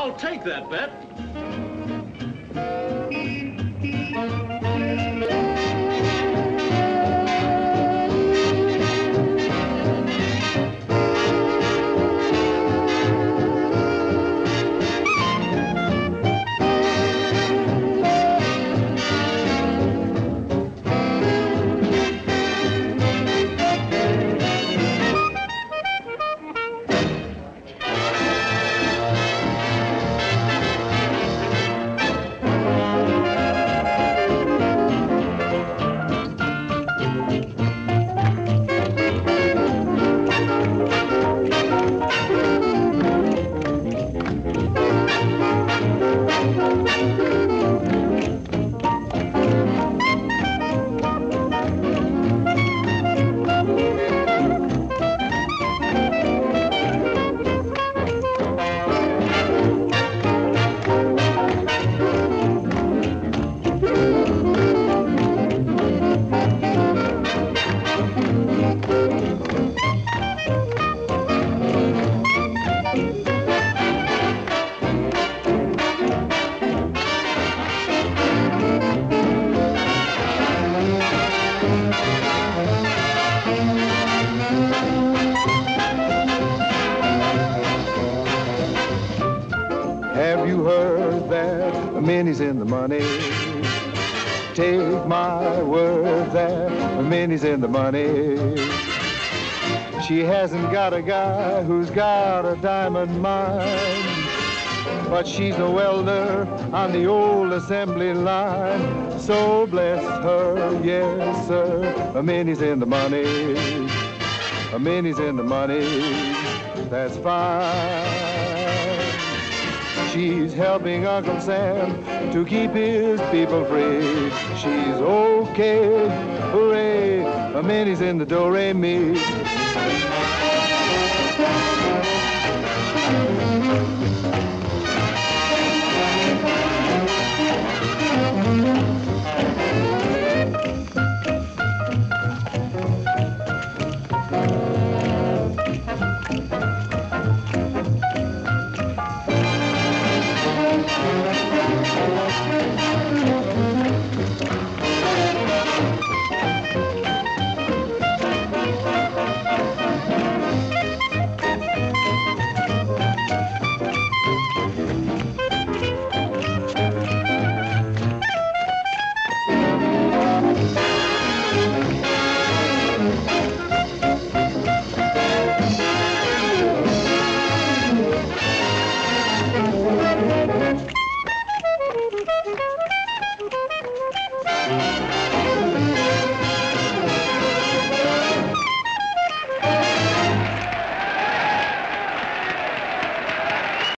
I'll take that bet. Have you heard that Minnie's in the money? Take my word that Minnie's in the money. She hasn't got a guy who's got a diamond mine, but she's a welder on the old assembly line. So bless her, yes sir, Minnie's in the money. Minnie's in the money, that's fine. She's helping Uncle Sam to keep his people free. She's okay, hooray, Minnie's in the do-re-mi.